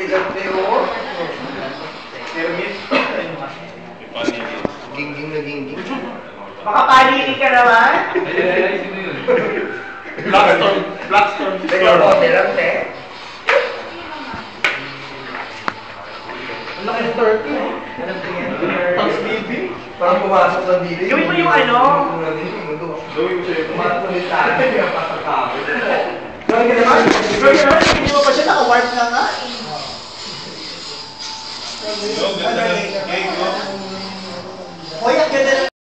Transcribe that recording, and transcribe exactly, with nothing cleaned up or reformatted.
gante o. Kermit. Gingging na gingging. Makapanili ka naman? Blackstone. Blackstone. Teka, bote lang, te. Ang laki ng turkey. Alam ko yan. Tapos baby. Parang pumasok sa dili. Gawin mo yung ano? Gawin mo siya. Pumasok Pumasok sa dili. Pasok ka.